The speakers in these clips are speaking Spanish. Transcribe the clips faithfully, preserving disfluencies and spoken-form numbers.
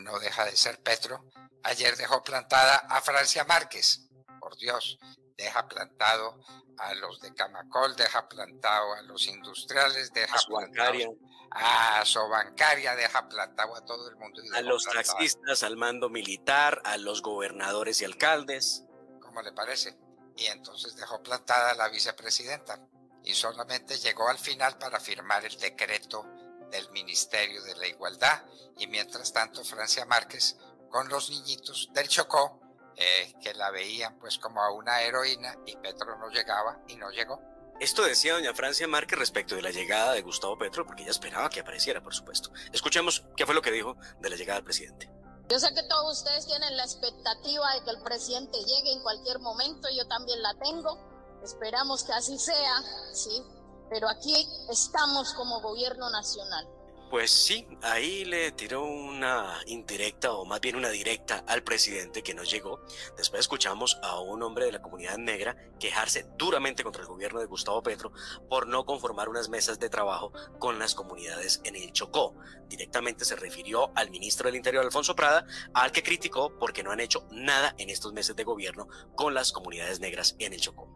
no deja de ser Petro, ayer dejó plantada a Francia Márquez. Por Dios, deja plantado a los de Camacol, deja plantado a los industriales, deja a plantado a Sobancaria, deja plantado a todo el mundo. Y a los plantado. taxistas, al mando militar, a los gobernadores y alcaldes. ¿Cómo le parece? Y entonces dejó plantada a la vicepresidenta y solamente llegó al final para firmar el decreto del Ministerio de la Igualdad. Y mientras tanto Francia Márquez con los niñitos del Chocó, eh, que la veían pues como a una heroína, y Petro no llegaba y no llegó. Esto decía doña Francia Márquez respecto de la llegada de Gustavo Petro, porque ella esperaba que apareciera, por supuesto. Escuchemos qué fue lo que dijo de la llegada del presidente. Yo sé que todos ustedes tienen la expectativa de que el presidente llegue en cualquier momento, yo también la tengo, esperamos que así sea, ¿sí? Pero aquí estamos como gobierno nacional. Pues sí, ahí le tiró una indirecta, o más bien una directa al presidente que no llegó. Después escuchamos a un hombre de la comunidad negra quejarse duramente contra el gobierno de Gustavo Petro por no conformar unas mesas de trabajo con las comunidades en el Chocó. Directamente se refirió al ministro del Interior, Alfonso Prada, al que criticó porque no han hecho nada en estos meses de gobierno con las comunidades negras en el Chocó.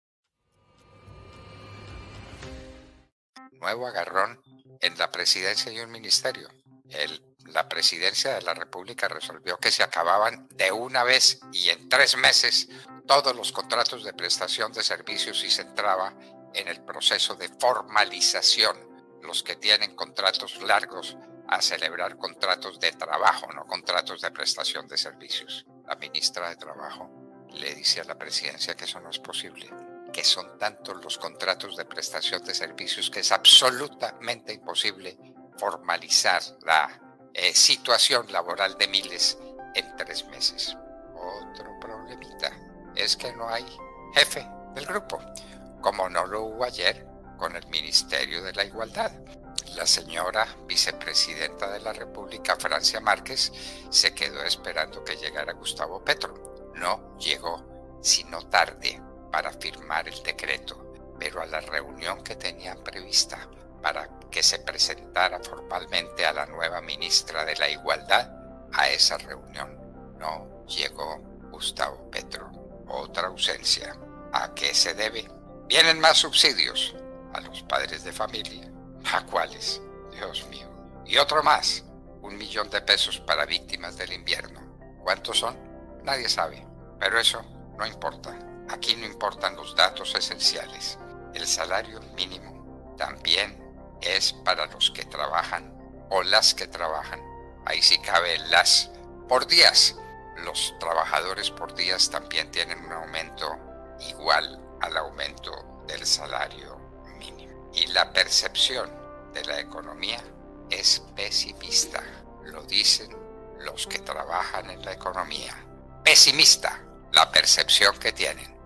Nuevo agarrón en la presidencia y un ministerio. El, la presidencia de la República resolvió que se acababan de una vez y en tres meses todos los contratos de prestación de servicios y se entraba en el proceso de formalización. Los que tienen contratos largos a celebrar contratos de trabajo, no contratos de prestación de servicios. La ministra de Trabajo le dice a la presidencia que eso no es posible, que son tantos los contratos de prestación de servicios que es absolutamente imposible formalizar la eh, situación laboral de miles en tres meses. Otro problemita es que no hay jefe del grupo, como no lo hubo ayer con el Ministerio de la Igualdad. La señora vicepresidenta de la República, Francia Márquez, se quedó esperando que llegara Gustavo Petro. No llegó, sino tarde, para firmar el decreto, pero a la reunión que tenían prevista para que se presentara formalmente a la nueva ministra de la Igualdad, a esa reunión no llegó Gustavo Petro. Otra ausencia. ¿A qué se debe? ¿Vienen más subsidios? A los padres de familia. ¿A cuáles? Dios mío. Y otro más. Un millón de pesos para víctimas del invierno. ¿Cuántos son? Nadie sabe. Pero eso no importa. Aquí no importan los datos esenciales. El salario mínimo también es para los que trabajan o las que trabajan. Ahí sí cabe el las por días. Los trabajadores por días también tienen un aumento igual al aumento del salario mínimo. Y la percepción de la economía es pesimista. Lo dicen los que trabajan en la economía. Pesimista la percepción que tienen.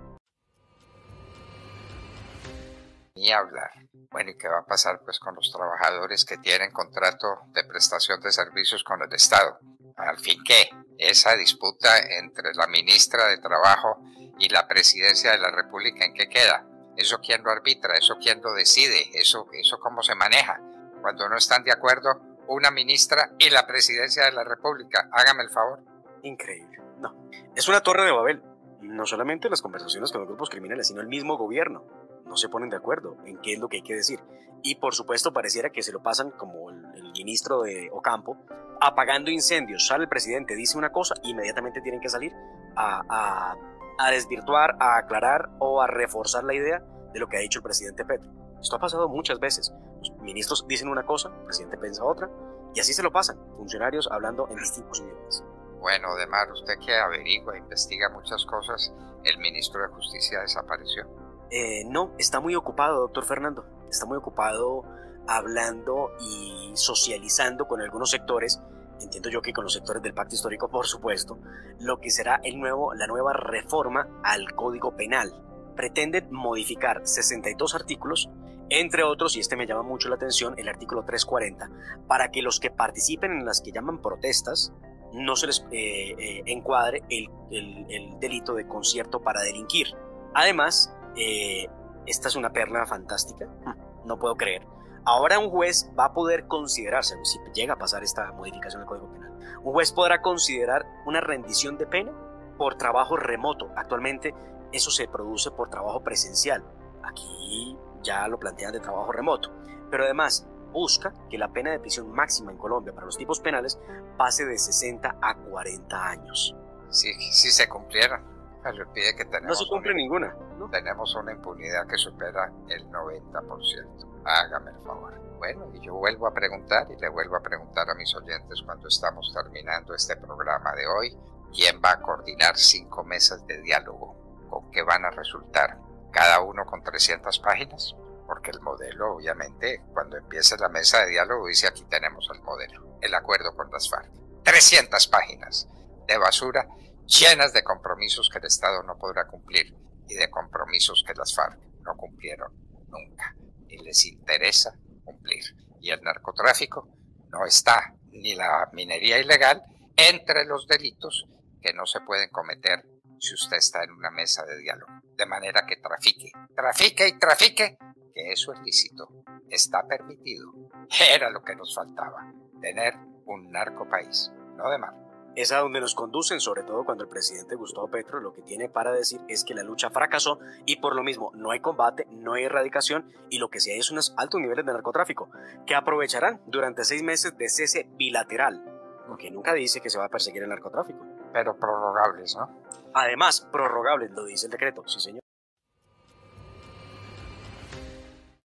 Ni hablar. Bueno, ¿y qué va a pasar pues con los trabajadores que tienen contrato de prestación de servicios con el Estado? Al fin, ¿qué? Esa disputa entre la ministra de Trabajo y la presidencia de la República, ¿en qué queda? ¿Eso quién lo arbitra? ¿Eso quién lo decide? ¿Eso, eso cómo se maneja? Cuando no están de acuerdo una ministra y la presidencia de la República. Hágame el favor. Increíble. No. Es una torre de Babel. No solamente las conversaciones con los grupos criminales, sino el mismo gobierno. No se ponen de acuerdo en qué es lo que hay que decir. Y por supuesto pareciera que se lo pasan como el, el ministro de Ocampo, apagando incendios. Sale el presidente, dice una cosa, inmediatamente tienen que salir a, a, a desvirtuar, a aclarar o a reforzar la idea de lo que ha dicho el presidente Petro. Esto ha pasado muchas veces. Los ministros dicen una cosa, el presidente piensa otra, y así se lo pasan, funcionarios hablando en distintos idiomas. Bueno, Demar, usted que averigua, investiga muchas cosas, el ministro de Justicia desapareció. Eh, no, está muy ocupado, doctor Fernando. Está muy ocupado hablando y socializando con algunos sectores. Entiendo yo que con los sectores del Pacto Histórico, por supuesto, lo que será el nuevo, la nueva reforma al Código Penal. Pretenden modificar sesenta y dos artículos, entre otros, y este me llama mucho la atención, el artículo trescientos cuarenta, para que los que participen en las que llaman protestas no se les eh, eh, encuadre el, el, el delito de concierto para delinquir. Además, Eh, esta es una perla fantástica, no puedo creer. Ahora un juez va a poder considerarse, si llega a pasar esta modificación del Código Penal, Un juez podrá considerar una rendición de pena por trabajo remoto. Actualmente eso se produce por trabajo presencial. Aquí ya lo plantean de trabajo remoto. Pero además busca que la pena de prisión máxima en Colombia para los tipos penales pase de sesenta a cuarenta años. Si, si se cumpliera, me le olvide que tenemos... No se cumple una, ninguna, ¿no? Tenemos una impunidad que supera el noventa por ciento. Hágame el favor. Bueno, y yo vuelvo a preguntar y le vuelvo a preguntar a mis oyentes cuando estamos terminando este programa de hoy, ¿quién va a coordinar cinco mesas de diálogo? ¿Con qué van a resultar? ¿Cada uno con trescientas páginas? Porque el modelo, obviamente, cuando empiece la mesa de diálogo, dice aquí tenemos el modelo, el acuerdo con las FARC. trescientas páginas de basura llenas de compromisos que el Estado no podrá cumplir y de compromisos que las FARC no cumplieron nunca, ni les interesa cumplir. Y el narcotráfico no está, ni la minería ilegal, entre los delitos que no se pueden cometer si usted está en una mesa de diálogo. De manera que trafique, trafique y trafique, que eso es lícito, está permitido. Era lo que nos faltaba, tener un narcopaís, no de mar. Es a donde nos conducen, sobre todo cuando el presidente Gustavo Petro lo que tiene para decir es que la lucha fracasó y por lo mismo no hay combate, no hay erradicación y lo que sí hay es unos altos niveles de narcotráfico que aprovecharán durante seis meses de cese bilateral, porque nunca dice que se va a perseguir el narcotráfico. Pero prorrogables, ¿no? Además, prorrogables, lo dice el decreto, sí señor.